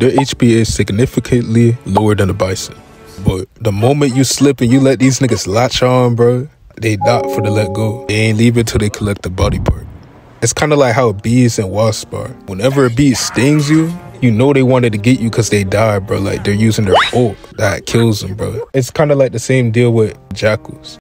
their HP is significantly lower than the bison. But the moment you slip and you let these niggas latch on, bro, they not for the let go. They ain't leaving till they collect the body part. It's kind of like how bees and wasps are. Whenever a bee stings you, you know they wanted to get you because they died, bro. Like, they're using their ult that kills them, bro. It's kind of like the same deal with jackals.